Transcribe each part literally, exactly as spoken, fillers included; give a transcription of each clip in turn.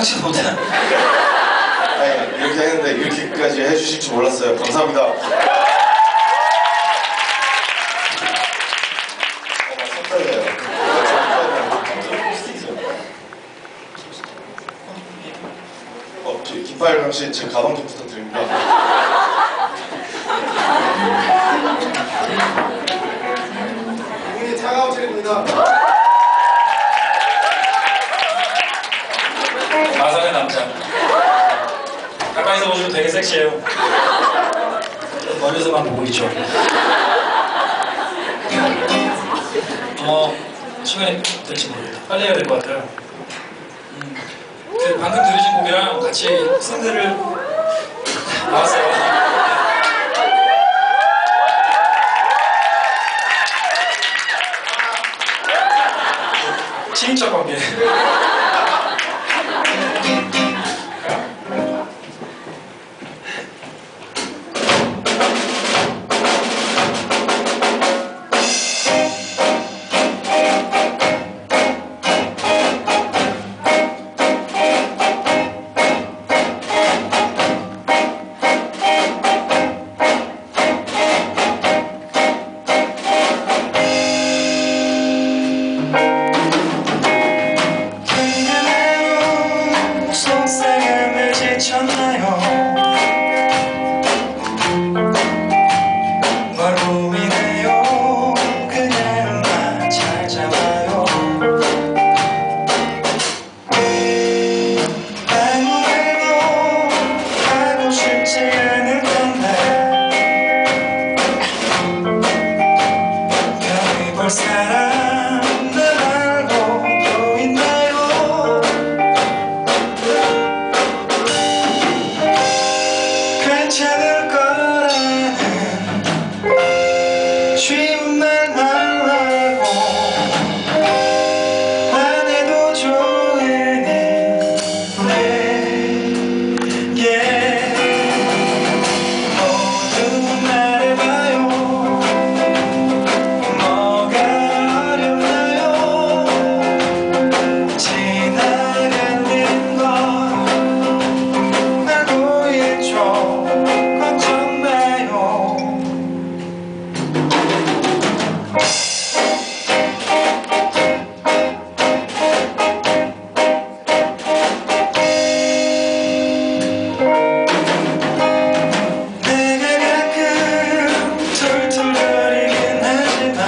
평상시보다 네, 이렇게 했는데 이렇게까지 해주실 줄 몰랐어요. 감사합니다. 어, 손 떨려요. 어, 저희 김파일 씨, 제 가방 좀 부탁드립니다. 이분이 차가운 체리입니다. 마성의 남자. 가까이서 보시면 되게 섹시해요. 멀리서만 보고 있죠. 어, 시간이 될지 모르겠다. 빨리 해야 될 것 같아요. 음, 그 방금 들으신 곡이랑 같이 싱글을 나왔어요. 친인척 관계. 뭘 고민해요. 그날만 찾아와요. 아무래도 하고 싶지 않을 건데 별이 볼 사람 나 말고 또 있나요? 괜찮을 거라는 쉬운 말 말라고 안 해도 좋으니 내게 모두 말해봐요. 뭐가 어렵나요? 지나간 일인 걸 알고 있죠. 걱정 마요. 내가 가끔 툴툴거리긴 하지만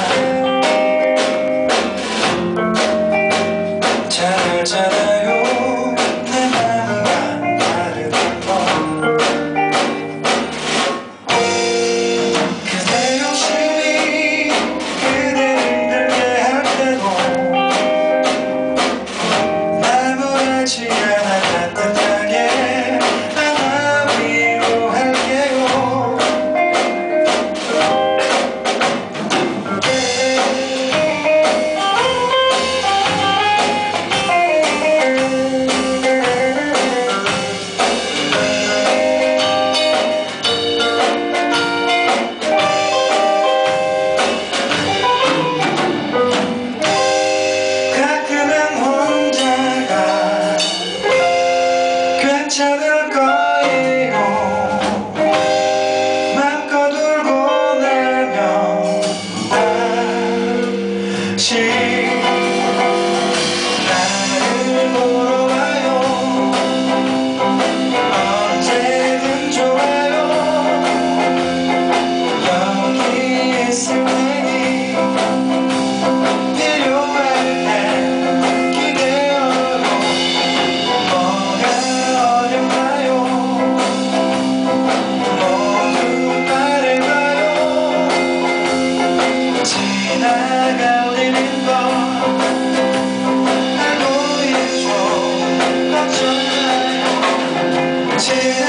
잘 알잖아요. 내 맘과 다르단 걸. 그대 욕심이 그대 힘들게 할 때도 아무렇지 않아 따뜻하게 안아 위로할게요. 가끔은 혼자가 괜찮을 거예요. 맘껏 울고 나면 다시 나를 보러 와요. 언제든 좋아요. 여기 있을 테니 필요할 때 기대어요. 뭐가 어렵나요? 모두 말해봐요. 지나갈 일인 걸 알고 있죠. 걱정 마요. 지나